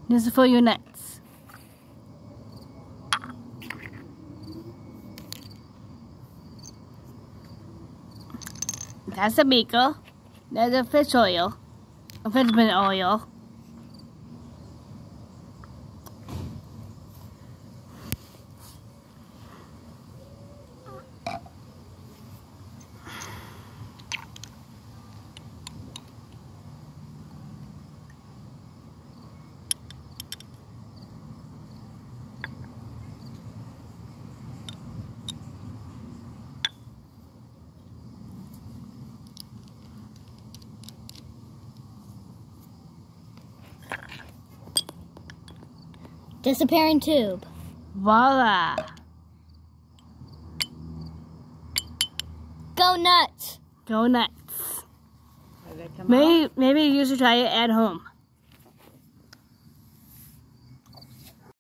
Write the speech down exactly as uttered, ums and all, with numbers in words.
This is for your nuts. That's a beaker. There's a fish oil. A vitamin oil. Disappearing tube. Voila. Go nuts. Go nuts. Maybe, maybe you should try it at home.